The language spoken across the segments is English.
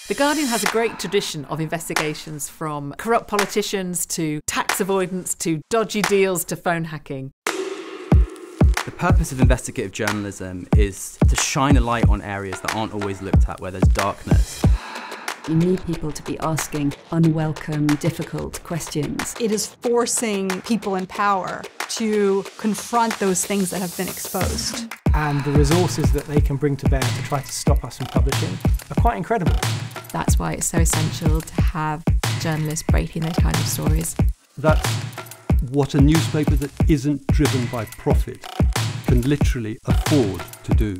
The Guardian has a great tradition of investigations, from corrupt politicians to tax avoidance to dodgy deals to phone hacking. The purpose of investigative journalism is to shine a light on areas that aren't always looked at, where there's darkness. You need people to be asking unwelcome, difficult questions. It is forcing people in power to confront those things that have been exposed. And the resources that they can bring to bear to try to stop us from publishing are quite incredible. That's why it's so essential to have journalists breaking those kinds of stories. That's what a newspaper that isn't driven by profit can literally afford to do.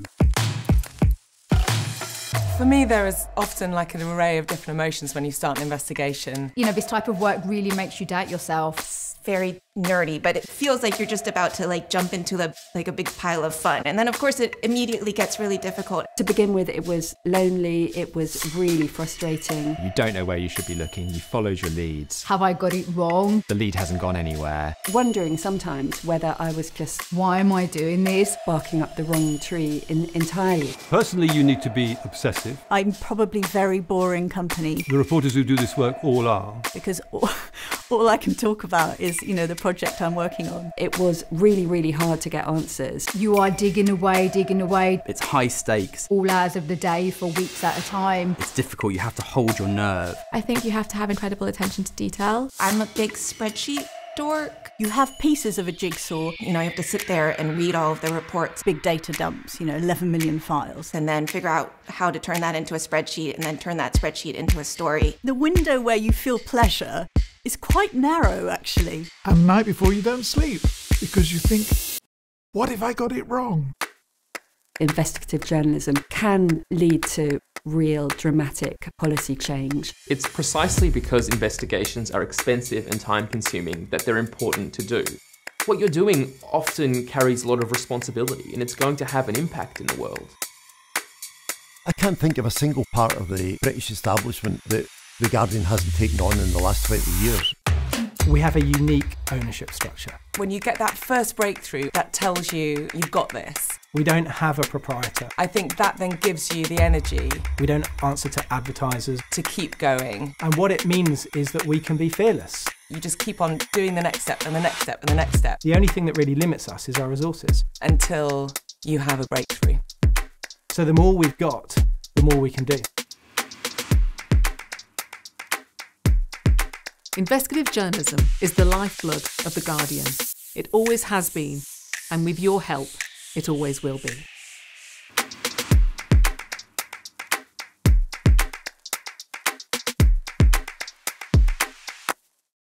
For me, there is often like an array of different emotions when you start an investigation. You know, this type of work really makes you doubt yourself. It's very nerdy, but it feels like you're just about to jump into a big pile of fun. And then of course it immediately gets really difficult. To begin with, it was lonely, it was really frustrating. You don't know where you should be looking, you followed your leads. Have I got it wrong? The lead hasn't gone anywhere. Wondering sometimes whether I was just, why am I doing this? Barking up the wrong tree entirely. Personally, you need to be obsessive. I'm probably very boring company. The reporters who do this work all are. Because all I can talk about is, the project I'm working on. It was really, really hard to get answers. You are digging away. It's high stakes. All hours of the day for weeks at a time. It's difficult, you have to hold your nerve. I think you have to have incredible attention to detail. I'm a big spreadsheet dork. You have pieces of a jigsaw. You have to sit there and read all of the reports. Big data dumps, 11 million files. And then figure out how to turn that into a spreadsheet and then turn that spreadsheet into a story. The window where you feel pleasure is quite narrow, actually. And the night before you don't sleep because you think, what if I got it wrong? Investigative journalism can lead to real dramatic policy change. It's precisely because investigations are expensive and time-consuming that they're important to do. What you're doing often carries a lot of responsibility, and it's going to have an impact in the world. I can't think of a single part of the British establishment that The Guardian hasn't taken on in the last 20 years. We have a unique ownership structure. When you get that first breakthrough, that tells you you've got this. We don't have a proprietor. I think that then gives you the energy. We don't answer to advertisers. To keep going. And what it means is that we can be fearless. You just keep on doing the next step and the next step and the next step. The only thing that really limits us is our resources. Until you have a breakthrough. So the more we've got, the more we can do. Investigative journalism is the lifeblood of The Guardian. It always has been, and with your help, it always will be.